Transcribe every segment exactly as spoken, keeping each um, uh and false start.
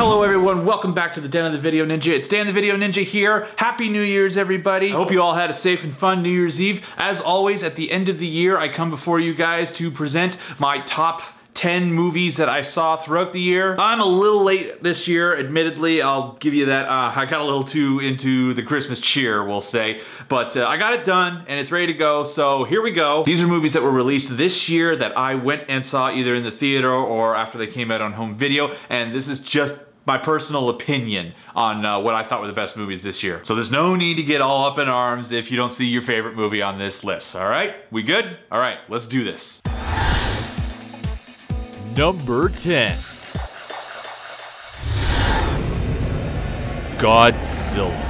Hello everyone, welcome back to the Den of the Video Ninja. It's Dan the Video Ninja here. Happy New Year's everybody. I hope you all had a safe and fun New Year's Eve. As always, at the end of the year, I come before you guys to present my top ten movies that I saw throughout the year. I'm a little late this year, admittedly. I'll give you that. Uh, I got a little too into the Christmas cheer, we'll say. But uh, I got it done, and it's ready to go, so here we go. These are movies that were released this year that I went and saw either in the theater or after they came out on home video, and this is just my personal opinion on uh, what I thought were the best movies this year. So there's no need to get all up in arms if you don't see your favorite movie on this list, all right? We good? All right, let's do this. Number ten. Godzilla.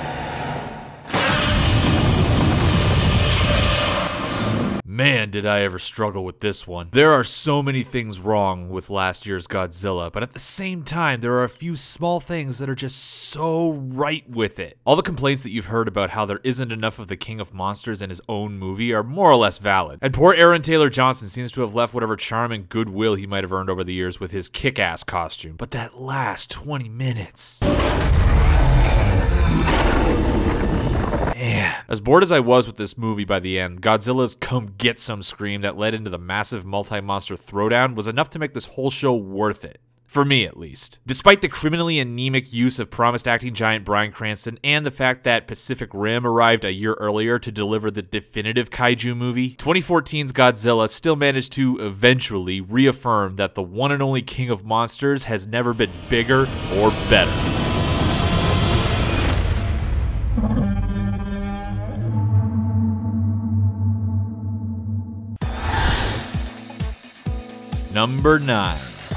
Man, did I ever struggle with this one. There are so many things wrong with last year's Godzilla, but at the same time, there are a few small things that are just so right with it. All the complaints that you've heard about how there isn't enough of the King of Monsters in his own movie are more or less valid. And poor Aaron Taylor Johnson seems to have left whatever charm and goodwill he might have earned over the years with his kick-ass costume. But that last twenty minutes... Man. As bored as I was with this movie by the end, Godzilla's come get some scream that led into the massive multi-monster throwdown was enough to make this whole show worth it. For me, at least. Despite the criminally anemic use of promised acting giant Bryan Cranston and the fact that Pacific Rim arrived a year earlier to deliver the definitive kaiju movie, twenty fourteen's Godzilla still managed to eventually reaffirm that the one and only King of Monsters has never been bigger or better. Number nine.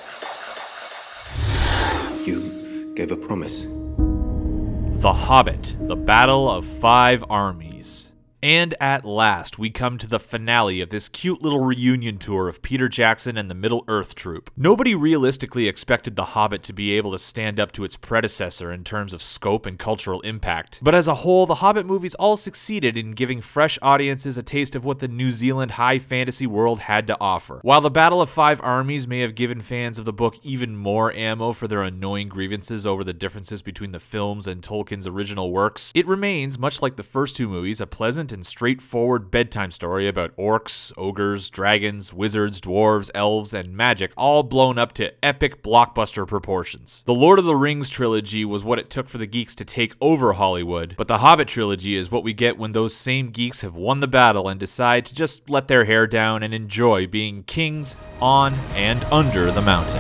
You gave a promise. The Hobbit, The Battle of Five Armies. And at last, we come to the finale of this cute little reunion tour of Peter Jackson and the Middle-earth troupe. Nobody realistically expected The Hobbit to be able to stand up to its predecessor in terms of scope and cultural impact. But as a whole, the Hobbit movies all succeeded in giving fresh audiences a taste of what the New Zealand high fantasy world had to offer. While The Battle of Five Armies may have given fans of the book even more ammo for their annoying grievances over the differences between the films and Tolkien's original works, it remains, much like the first two movies, a pleasant and straightforward bedtime story about orcs, ogres, dragons, wizards, dwarves, elves, and magic, all blown up to epic blockbuster proportions. The Lord of the Rings trilogy was what it took for the geeks to take over Hollywood, but the Hobbit trilogy is what we get when those same geeks have won the battle and decide to just let their hair down and enjoy being kings on and under the mountain.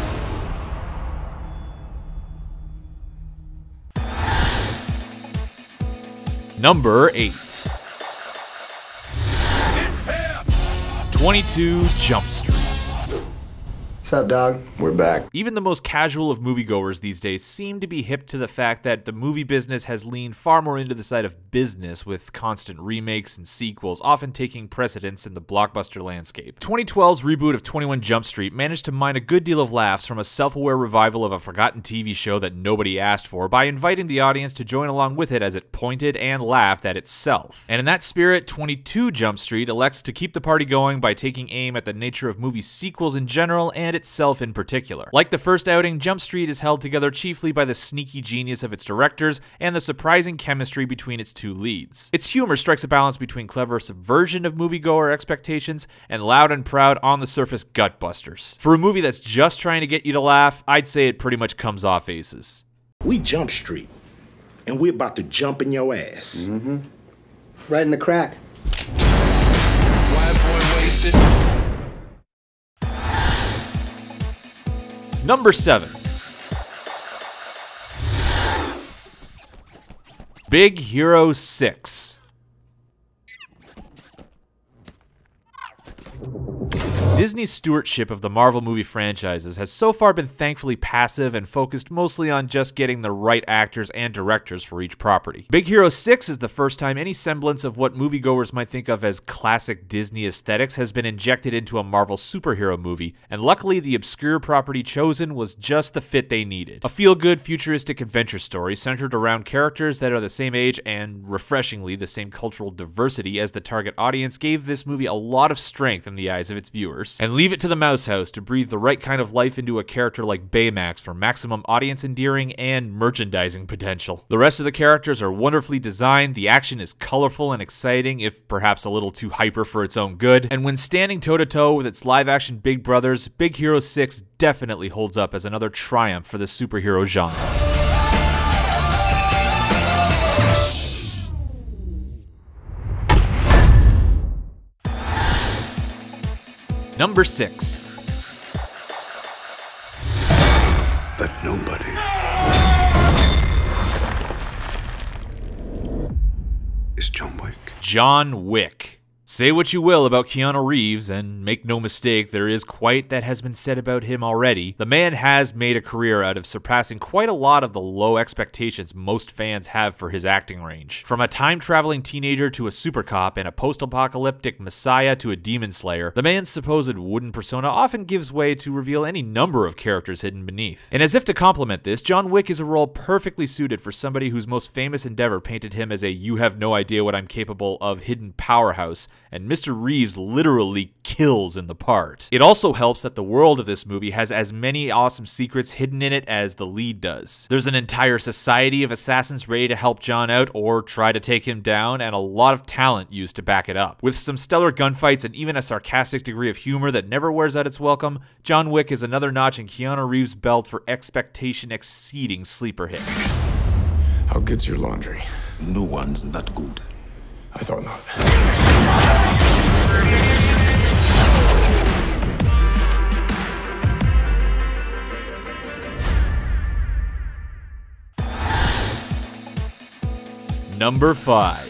Number eight. twenty-two Jump Street. What's up, dog? We're back. Even the most casual of moviegoers these days seem to be hip to the fact that the movie business has leaned far more into the side of business, with constant remakes and sequels often taking precedence in the blockbuster landscape. twenty twelve's reboot of twenty-one Jump Street managed to mine a good deal of laughs from a self-aware revival of a forgotten T V show that nobody asked for by inviting the audience to join along with it as it pointed and laughed at itself. And in that spirit, twenty-two Jump Street elects to keep the party going by taking aim at the nature of movie sequels in general and itself in particular. Like the first outing, Jump Street is held together chiefly by the sneaky genius of its directors and the surprising chemistry between its two leads. Its humor strikes a balance between clever subversion of moviegoer expectations and loud and proud on-the-surface gutbusters. For a movie that's just trying to get you to laugh, I'd say it pretty much comes off aces. We Jump Street, and we're about to jump in your ass. Mm-hmm. Right in the crack. White boy wasted. Number seven. Big Hero six. Disney's stewardship of the Marvel movie franchises has so far been thankfully passive and focused mostly on just getting the right actors and directors for each property. Big Hero six is the first time any semblance of what moviegoers might think of as classic Disney aesthetics has been injected into a Marvel superhero movie, and luckily the obscure property chosen was just the fit they needed. A feel-good futuristic adventure story centered around characters that are the same age and, refreshingly, the same cultural diversity as the target audience gave this movie a lot of strength in the eyes of its viewers. viewers, and leave it to the Mouse House to breathe the right kind of life into a character like Baymax for maximum audience endearing and merchandising potential. The rest of the characters are wonderfully designed, the action is colorful and exciting, if perhaps a little too hyper for its own good, and when standing toe-to-toe with its live-action big brothers, Big Hero six definitely holds up as another triumph for the superhero genre. Number six. But nobody is John Wick. John Wick. Say what you will about Keanu Reeves, and make no mistake, there is quite that has been said about him already. The man has made a career out of surpassing quite a lot of the low expectations most fans have for his acting range. From a time-traveling teenager to a super cop and a post-apocalyptic messiah to a demon slayer, the man's supposed wooden persona often gives way to reveal any number of characters hidden beneath. And as if to complement this, John Wick is a role perfectly suited for somebody whose most famous endeavor painted him as a "you have no idea what I'm capable of" hidden powerhouse, and Mister Reeves literally kills in the part. It also helps that the world of this movie has as many awesome secrets hidden in it as the lead does. There's an entire society of assassins ready to help John out or try to take him down, and a lot of talent used to back it up. With some stellar gunfights and even a sarcastic degree of humor that never wears out its welcome, John Wick is another notch in Keanu Reeves' belt for expectation-exceeding sleeper hits. How good's your laundry? No one's that good. I thought not. Number five.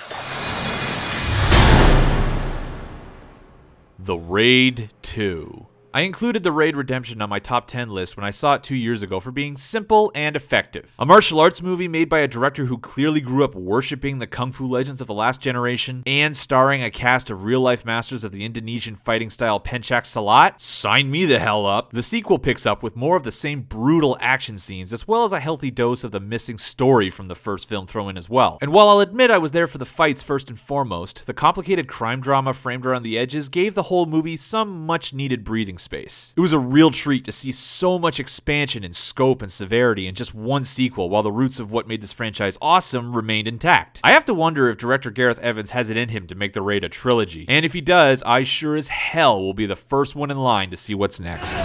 The Raid two. I included The Raid Redemption on my top ten list when I saw it two years ago for being simple and effective. A martial arts movie made by a director who clearly grew up worshipping the kung fu legends of the last generation, and starring a cast of real-life masters of the Indonesian fighting style Pencak Silat? Sign me the hell up! The sequel picks up with more of the same brutal action scenes, as well as a healthy dose of the missing story from the first film thrown in as well. And while I'll admit I was there for the fights first and foremost, the complicated crime drama framed around the edges gave the whole movie some much-needed breathing space. It was a real treat to see so much expansion in scope and severity in just one sequel, while the roots of what made this franchise awesome remained intact. I have to wonder if director Gareth Evans has it in him to make The Raid a trilogy, and if he does, I sure as hell will be the first one in line to see what's next.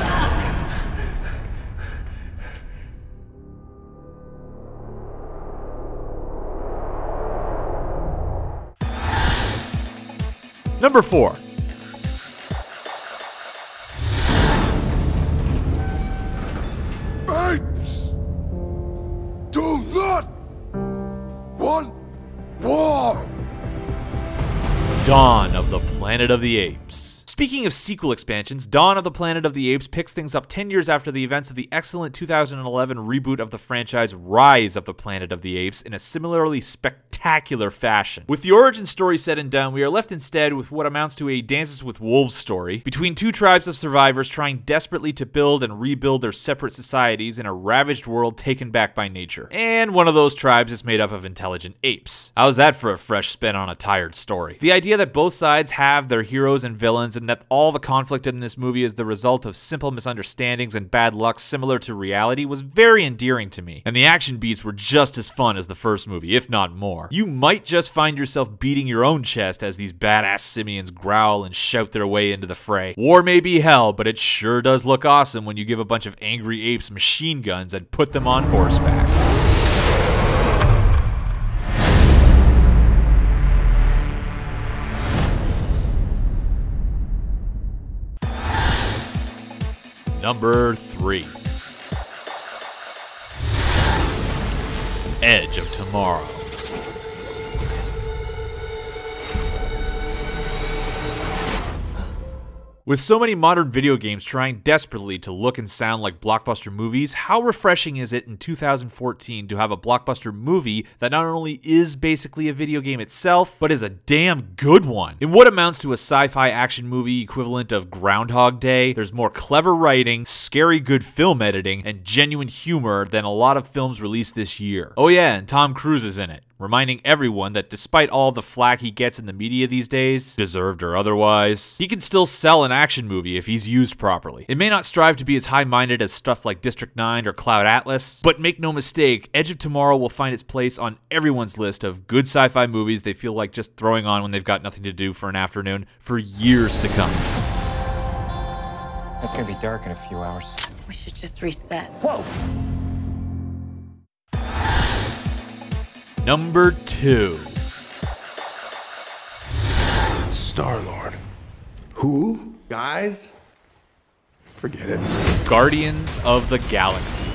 Number four. Apes do not want war. Dawn of the Planet of the Apes. Speaking of sequel expansions, Dawn of the Planet of the Apes picks things up ten years after the events of the excellent two thousand eleven reboot of the franchise Rise of the Planet of the Apes in a similarly spectacular fashion. With the origin story set and done, we are left instead with what amounts to a Dances with Wolves story between two tribes of survivors trying desperately to build and rebuild their separate societies in a ravaged world taken back by nature. And one of those tribes is made up of intelligent apes. How's that for a fresh spin on a tired story? The idea that both sides have their heroes and villains, and that all the conflict in this movie is the result of simple misunderstandings and bad luck similar to reality was very endearing to me, and the action beats were just as fun as the first movie, if not more. You might just find yourself beating your own chest as these badass simians growl and shout their way into the fray. War may be hell, but it sure does look awesome when you give a bunch of angry apes machine guns and put them on horseback. Number three. Edge of Tomorrow. With so many modern video games trying desperately to look and sound like blockbuster movies, how refreshing is it in two thousand fourteen to have a blockbuster movie that not only is basically a video game itself, but is a damn good one? In what amounts to a sci-fi action movie equivalent of Groundhog Day, there's more clever writing, scary good film editing, and genuine humor than a lot of films released this year. Oh yeah, and Tom Cruise is in it. reminding everyone that despite all the flack he gets in the media these days, deserved or otherwise, he can still sell an action movie if he's used properly. It may not strive to be as high-minded as stuff like District nine or Cloud Atlas, but make no mistake, Edge of Tomorrow will find its place on everyone's list of good sci-fi movies they feel like just throwing on when they've got nothing to do for an afternoon for years to come. It's gonna be dark in a few hours. We should just reset. Whoa! Number two. Star-Lord. Who? Guys? Forget it. Guardians of the Galaxy.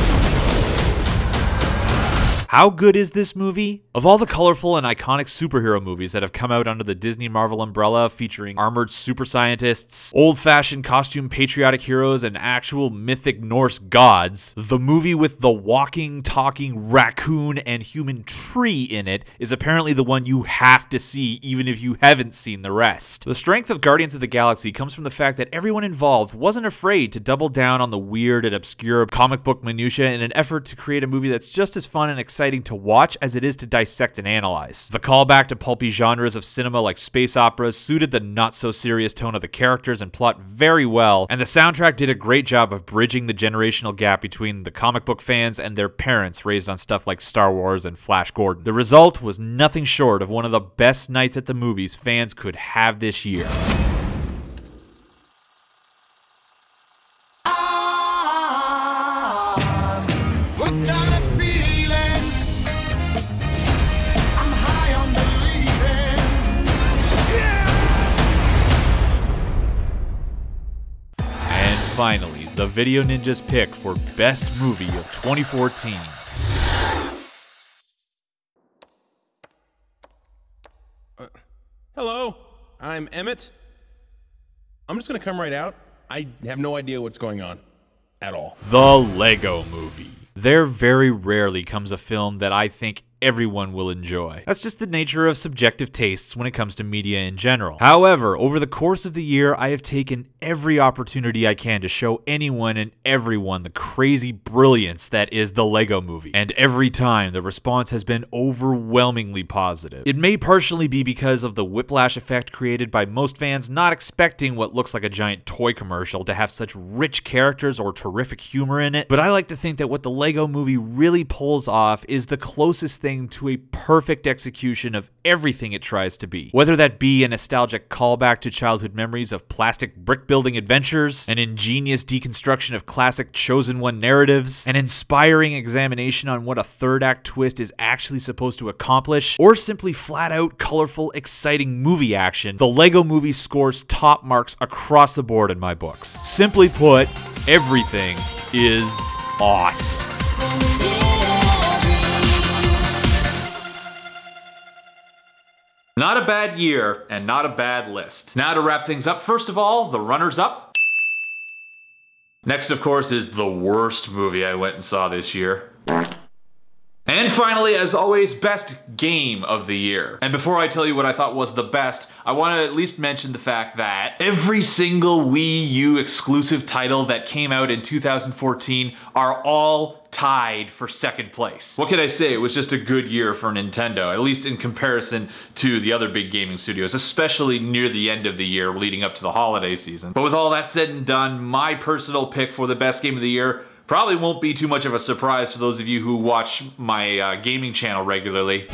How good is this movie? Of all the colorful and iconic superhero movies that have come out under the Disney Marvel umbrella featuring armored super scientists, old-fashioned costume patriotic heroes, and actual mythic Norse gods, the movie with the walking, talking raccoon and human tree in it is apparently the one you have to see even if you haven't seen the rest. The strength of Guardians of the Galaxy comes from the fact that everyone involved wasn't afraid to double down on the weird and obscure comic book minutiae in an effort to create a movie that's just as fun and exciting to watch as it is to dissect and analyze. The callback to pulpy genres of cinema like space operas suited the not-so-serious tone of the characters and plot very well, and the soundtrack did a great job of bridging the generational gap between the comic book fans and their parents raised on stuff like Star Wars and Flash Gordon. The result was nothing short of one of the best nights at the movies fans could have this year. Finally, the Video Ninja's pick for Best Movie of twenty fourteen. Uh, hello, I'm Emmett. I'm just gonna come right out. I have no idea what's going on at all. The Lego Movie. There very rarely comes a film that I think everyone will enjoy. That's just the nature of subjective tastes when it comes to media in general. However, over the course of the year, I have taken every opportunity I can to show anyone and everyone the crazy brilliance that is the Lego Movie. And every time, the response has been overwhelmingly positive. It may partially be because of the whiplash effect created by most fans not expecting what looks like a giant toy commercial to have such rich characters or terrific humor in it, but I like to think that what the Lego Movie really pulls off is the closest thing to a perfect execution of everything it tries to be. Whether that be a nostalgic callback to childhood memories of plastic brick building adventures, an ingenious deconstruction of classic Chosen One narratives, an inspiring examination on what a third act twist is actually supposed to accomplish, or simply flat out colorful, exciting movie action, the Lego Movie scores top marks across the board in my books. Simply put, everything is awesome. Not a bad year, and not a bad list. Now to wrap things up, first of all, the runners-up. Next, of course, is the worst movie I went and saw this year. And finally, as always, best game of the year. And before I tell you what I thought was the best, I want to at least mention the fact that every single Wii U exclusive title that came out in two thousand fourteen are all tied for second place. What can I say? It was just a good year for Nintendo, at least in comparison to the other big gaming studios, especially near the end of the year leading up to the holiday season. But with all that said and done, my personal pick for the best game of the year probably won't be too much of a surprise for those of you who watch my uh, gaming channel regularly.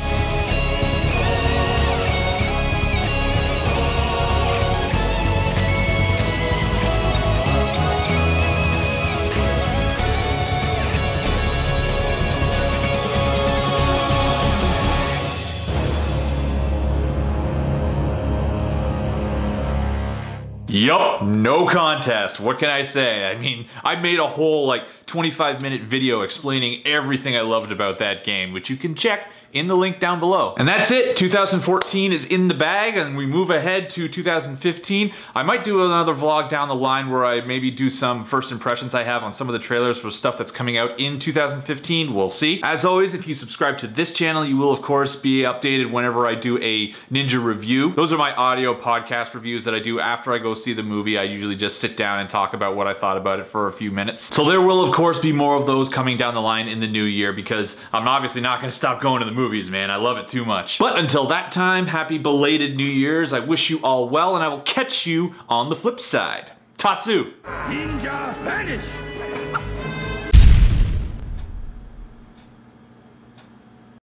Yup, no contest. What can I say? I mean, I made a whole like twenty-five minute video explaining everything I loved about that game, which you can check in the link down below. And that's it. two thousand fourteen is in the bag, and we move ahead to two thousand fifteen. I might do another vlog down the line where I maybe do some first impressions I have on some of the trailers for stuff that's coming out in two thousand fifteen. We'll see. As always, if you subscribe to this channel, you will of course be updated whenever I do a Ninja review. Those are my audio podcast reviews that I do after I go see the movie. I usually just sit down and talk about what I thought about it for a few minutes. So there will of course be more of those coming down the line in the new year, because I'm obviously not going to stop going to the movies, man. I love it too much. But until that time, happy belated New Year's. I wish you all well, and I will catch you on the flip side. Tatsu! Ninja vanish!